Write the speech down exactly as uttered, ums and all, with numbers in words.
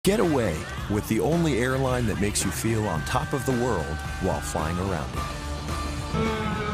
Get away with the only airline that makes you feel on top of the world while flying around it.